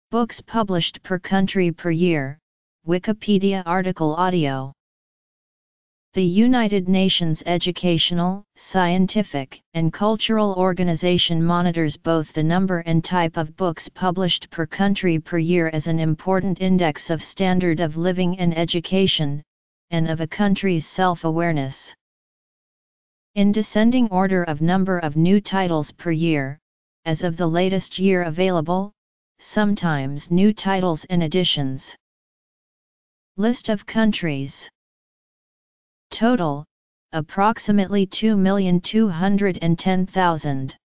Books published per country per year, Wikipedia article audio. The United Nations Educational, Scientific, and Cultural Organization monitors both the number and type of books published per country per year as an important index of standard of living and education, and of a country's self-awareness. In descending order of number of new titles per year, as of the latest year available, sometimes new titles and editions. List of countries. Total, approximately 2,210,000.